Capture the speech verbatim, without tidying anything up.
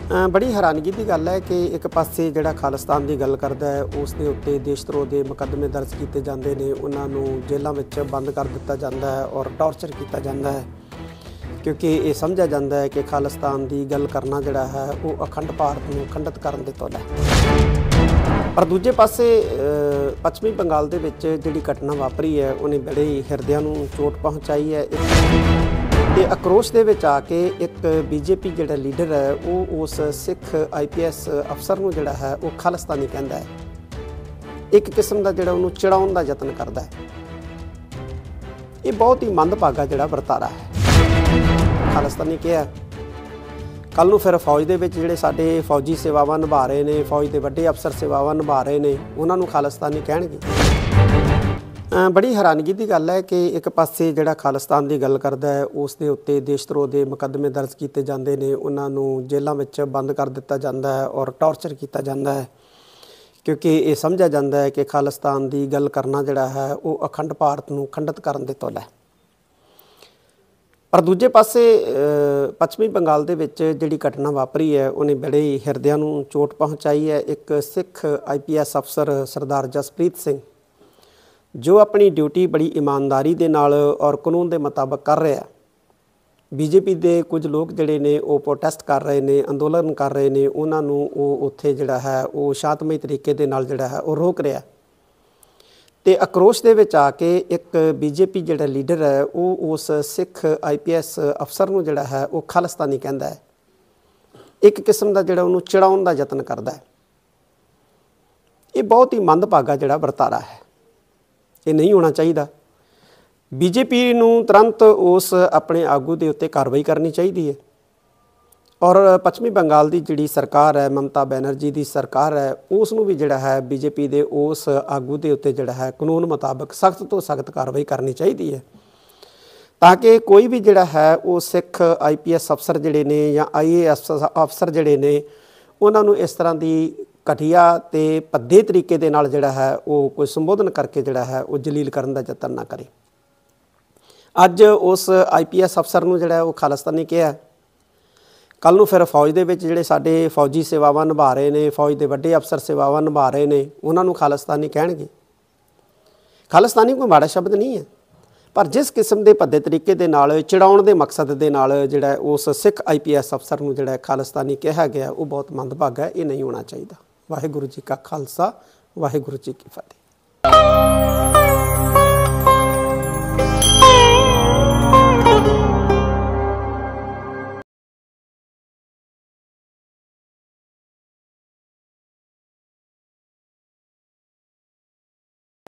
ਅ ਬੜੀ ਹੈਰਾਨਗੀ ਦੀ ਗੱਲ ਹੈ ਕਿ ਇੱਕ ਪਾਸੇ ਜਿਹੜਾ ਖਾਲਿਸਤਾਨ ਦੀ ਗੱਲ ਕਰਦਾ ਹੈ ਉਸ ਦੇ ਉੱਤੇ ਦੇਸ਼ ਧਰੋਹ ਦੇ ਮੁਕੱਦਮੇ ਦਰਜ ਕੀਤੇ ਜਾਂਦੇ ਨੇ, ਉਹਨਾਂ ਨੂੰ ਜੇਲ੍ਹਾਂ ਵਿੱਚ ਬੰਦ ਕਰ ਦਿੱਤਾ ਜਾਂਦਾ ਹੈ ਔਰ ਟੌਰਚਰ ਕੀਤਾ ਜਾਂਦਾ ਹੈ, ਕਿਉਂਕਿ ਇਹ ਸਮਝਿਆ ਜਾਂਦਾ ਹੈ ਕਿ ਖਾਲਿਸਤਾਨ ਦੀ ਗੱਲ ਕਰਨਾ ਜਿਹੜਾ ਹੈ ਉਹ ਅਖੰਡ ਭਾਰਤ ਨੂੰ ਖੰਡਿਤ ਕਰਨ ਦੇ ਤੁੱਲ ਹੈ। ਪਰ ਦੂਜੇ ਪਾਸੇ ਪੱਛਮੀ ਬੰਗਾਲ ਦੇ ਵਿੱਚ ਜਿਹੜੀ ਘਟਨਾ ਵਾਪਰੀ ਹੈ ਉਹਨੇ ਬੜੇ ਹੀ ਹਿਰਦਿਆਂ ਨੂੰ ਚੋਟ ਪਹੁੰਚਾਈ ਹੈ ਤੇ ਅਕਰੋਸ਼ ਦੇ ਵਿੱਚ ਆ ਕੇ ਇੱਕ ਬੀਜੇਪੀ ਜਿਹੜਾ ਲੀਡਰ ਹੈ ਉਹ ਉਸ ਸਿੱਖ ਆਈ ਪੀ ਐਸ ਅਫਸਰ ਨੂੰ ਜਿਹੜਾ ਹੈ ਉਹ ਖਾਲਿਸਤਾਨੀ ਕਹਿੰਦਾ ਹੈ, ਇੱਕ ਕਿਸਮ ਦਾ ਜਿਹੜਾ ਉਹਨੂੰ ਚਿੜਾਉਣ ਦਾ ਯਤਨ ਕਰਦਾ ਹੈ। ਇਹ ਬਹੁਤ ਹੀ ਮੰਦਭਾਗਾ ਜਿਹੜਾ ਵਰਤਾਰਾ ਹੈ। ਖਾਲਿਸਤਾਨੀ ਕਿਹਾ, ਕੱਲ੍ਹ ਨੂੰ ਫਿਰ ਫੌਜ ਦੇ ਵਿੱਚ ਜਿਹੜੇ ਸਾਡੇ ਫੌਜੀ ਸੇਵਾਵਾਂ ਨਿਭਾ ਰਹੇ ਨੇ, ਫੌਜ ਦੇ ਵੱਡੇ ਅਫਸਰ ਸੇਵਾਵਾਂ ਨਿਭਾ ਰਹੇ ਨੇ, ਉਹਨਾਂ ਨੂੰ ਖਾਲਿਸਤਾਨੀ ਕਹਿਣਗੇ। ਬੜੀ ਹੈਰਾਨਗੀ ਦੀ ਗੱਲ ਹੈ ਕਿ ਇੱਕ ਪਾਸੇ ਜਿਹੜਾ ਖਾਲਿਸਤਾਨ ਦੀ ਗੱਲ ਕਰਦਾ ਹੈ ਉਸ ਦੇ ਉੱਤੇ ਦੇਸ਼ ਧਰੋਹ ਦੇ ਮੁਕੱਦਮੇ ਦਰਜ ਕੀਤੇ ਜਾਂਦੇ ਨੇ, ਉਹਨਾਂ ਨੂੰ ਜੇਲ੍ਹਾਂ ਵਿੱਚ ਬੰਦ ਕਰ ਦਿੱਤਾ ਜਾਂਦਾ ਹੈ ਔਰ ਟੌਰਚਰ ਕੀਤਾ ਜਾਂਦਾ ਹੈ, ਕਿਉਂਕਿ ਇਹ ਸਮਝਿਆ ਜਾਂਦਾ ਹੈ ਕਿ ਖਾਲਿਸਤਾਨ ਦੀ ਗੱਲ ਕਰਨਾ ਜਿਹੜਾ ਹੈ ਉਹ ਅਖੰਡ ਭਾਰਤ ਨੂੰ ਖੰਡਿਤ ਕਰਨ ਦੇ ਤੁੱਲ ਹੈ। ਪਰ ਦੂਜੇ ਪਾਸੇ ਪੱਛਮੀ ਬੰਗਾਲ ਦੇ ਵਿੱਚ ਜਿਹੜੀ ਘਟਨਾ ਵਾਪਰੀ ਹੈ ਉਹਨੇ ਬੜੇ ਹੀ ਹਿਰਦਿਆਂ ਨੂੰ ਚੋਟ ਪਹੁੰਚਾਈ ਹੈ। ਇੱਕ ਸਿੱਖ ਆਈ ਪੀ ਐਸ ਅਫਸਰ ਸਰਦਾਰ ਜਸਪ੍ਰੀਤ ਸਿੰਘ, ਜੋ ਆਪਣੀ ਡਿਊਟੀ ਬੜੀ ਇਮਾਨਦਾਰੀ ਦੇ ਨਾਲ ਔਰ ਕਾਨੂੰਨ ਦੇ ਮੁਤਾਬਕ ਕਰ ਰਿਹਾ। ਬੀਜੇਪੀ ਦੇ ਕੁਝ ਲੋਕ ਜਿਹੜੇ ਨੇ ਉਹ ਪ੍ਰੋਟੈਸਟ ਕਰ ਰਹੇ ਨੇ, ਅੰਦੋਲਨ ਕਰ ਰਹੇ ਨੇ, ਉਹਨਾਂ ਨੂੰ ਉਹ ਉੱਥੇ ਜਿਹੜਾ ਹੈ ਉਹ ਸ਼ਾਂਤਮਈ ਤਰੀਕੇ ਦੇ ਨਾਲ ਜਿਹੜਾ ਹੈ ਉਹ ਰੋਕ ਰਿਹਾ। ਤੇ ਅਕਰੋਸ਼ ਦੇ ਵਿੱਚ ਆ ਕੇ ਇੱਕ ਬੀਜੇਪੀ ਜਿਹੜਾ ਲੀਡਰ ਹੈ ਉਹ ਉਸ ਸਿੱਖ ਆਈ ਪੀ ਐਸ ਅਫਸਰ ਨੂੰ ਜਿਹੜਾ ਹੈ ਉਹ ਖਾਲਿਸਤਾਨੀ ਕਹਿੰਦਾ ਹੈ, ਇੱਕ ਕਿਸਮ ਦਾ ਜਿਹੜਾ ਉਹਨੂੰ ਚਿੜਾਉਣ ਦਾ ਯਤਨ ਕਰਦਾ ਹੈ। ਇਹ ਬਹੁਤ ਹੀ ਮੰਦਭਾਗਾ ਜਿਹੜਾ ਵਰਤਾਰਾ ਹੈ, ਇਹ ਨਹੀਂ ਹੋਣਾ ਚਾਹੀਦਾ। ਬੀਜੇਪੀ ਨੂੰ ਤੁਰੰਤ ਉਸ ਆਪਣੇ ਆਗੂ ਦੇ ਉੱਤੇ ਕਾਰਵਾਈ ਕਰਨੀ ਚਾਹੀਦੀ ਹੈ ਔਰ ਪੱਛਮੀ ਬੰਗਾਲ ਦੀ ਜਿਹੜੀ ਸਰਕਾਰ ਹੈ, ਮਮਤਾ ਬੈਨਰਜੀ ਦੀ ਸਰਕਾਰ ਹੈ, ਉਸ ਨੂੰ ਵੀ ਜਿਹੜਾ ਹੈ ਬੀਜੇਪੀ ਦੇ ਉਸ ਆਗੂ ਦੇ ਉੱਤੇ ਜਿਹੜਾ ਹੈ ਕਾਨੂੰਨ ਮੁਤਾਬਕ ਸਖਤ ਤੋਂ ਸਖਤ ਕਾਰਵਾਈ ਕਰਨੀ ਚਾਹੀਦੀ ਹੈ, ਤਾਂ ਕਿ ਕੋਈ ਵੀ ਜਿਹੜਾ ਹੈ ਉਹ ਸਿੱਖ ਆਈ ਪੀ ਐਸ ਅਫਸਰ ਜਿਹੜੇ ਨੇ ਜਾਂ ਆਈ ਏ ਐਸ ਅਫਸਰ ਜਿਹੜੇ ਨੇ ਉਹਨਾਂ ਨੂੰ ਇਸ ਤਰ੍ਹਾਂ ਦੀ ਘਟੀਆ ਅਤੇ ਭੱਦੇ ਤਰੀਕੇ ਦੇ ਨਾਲ ਜਿਹੜਾ ਹੈ ਉਹ ਕੋਈ ਸੰਬੋਧਨ ਕਰਕੇ ਜਿਹੜਾ ਹੈ ਉਹ ਜਲੀਲ ਕਰਨ ਦਾ ਯਤਨ ਨਾ ਕਰੇ। ਅੱਜ ਉਸ ਆਈ ਪੀ ਐਸ ਅਫਸਰ ਨੂੰ ਜਿਹੜਾ ਉਹ ਖਾਲਿਸਤਾਨੀ ਕਿਹਾ, ਕੱਲ੍ਹ ਨੂੰ ਫਿਰ ਫੌਜ ਦੇ ਵਿੱਚ ਜਿਹੜੇ ਸਾਡੇ ਫੌਜੀ ਸੇਵਾਵਾਂ ਨਿਭਾ ਰਹੇ ਨੇ, ਫੌਜ ਦੇ ਵੱਡੇ ਅਫਸਰ ਸੇਵਾਵਾਂ ਨਿਭਾ ਰਹੇ ਨੇ, ਉਹਨਾਂ ਨੂੰ ਖਾਲਿਸਤਾਨੀ ਕਹਿਣਗੇ। ਖਾਲਿਸਤਾਨੀ ਕੋਈ ਮਾੜਾ ਸ਼ਬਦ ਨਹੀਂ ਹੈ, ਪਰ ਜਿਸ ਕਿਸਮ ਦੇ ਭੱਦੇ ਤਰੀਕੇ ਦੇ ਨਾਲ ਚਿੜਾਉਣ ਦੇ ਮਕਸਦ ਦੇ ਨਾਲ ਜਿਹੜਾ ਉਸ ਸਿੱਖ ਆਈ ਪੀ ਐਸ ਅਫਸਰ ਨੂੰ ਜਿਹੜਾ ਖਾਲਿਸਤਾਨੀ ਕਿਹਾ ਗਿਆ ਉਹ ਬਹੁਤ ਮੰਦਭਾਗਾ ਹੈ। ਇਹ ਨਹੀਂ ਹੋਣਾ ਚਾਹੀਦਾ। ਵਾਹਿਗੁਰੂ ਜੀ ਕਾ ਖਾਲਸਾ, ਵਾਹਿਗੁਰੂ ਜੀ ਕੀ ਫਤਿਹ।